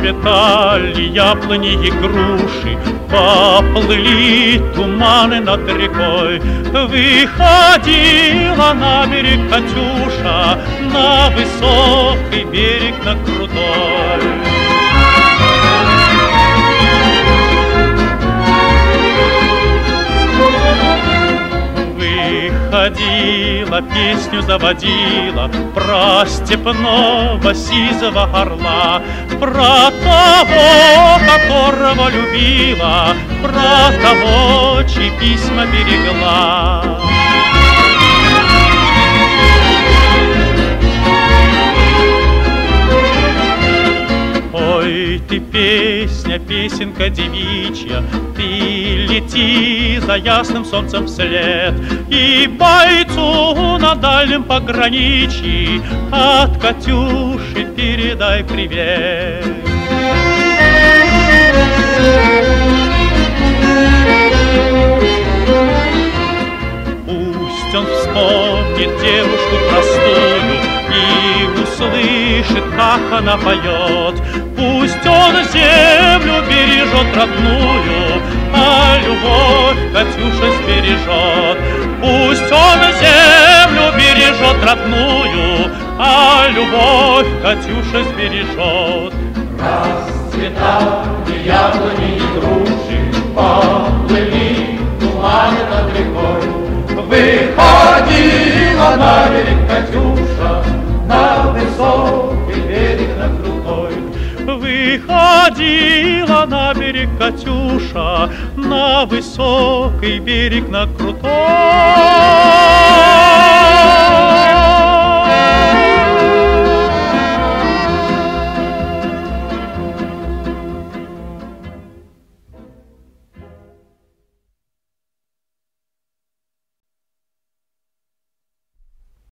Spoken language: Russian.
Расцветали яблони и груши, поплыли туманы над рекой. Выходила на берег Катюша, на высокий берег, на крутой. Выходила, песню заводила про степного сизого орла, про того, которого любила, про того, чьи письма берегла. Ой, ты песня, песенка девичья, ты лети за ясным солнцем вслед, и бойцу на дальнем пограничье от Катюши передай привет. Пусть он вспомнит девушку простую и услышит, как она поет. Пусть он землю бережет родную, а любовь Катюша сбережет. Пусть он землю бережет родную, а любовь Катюша сбережет. Расцветали яблони и груши, поплыли туманы над рекой. Выходила на берег Катюша, на высокий берег, на крутой. Выходила на берег Катюша, на высокий берег, на крутой.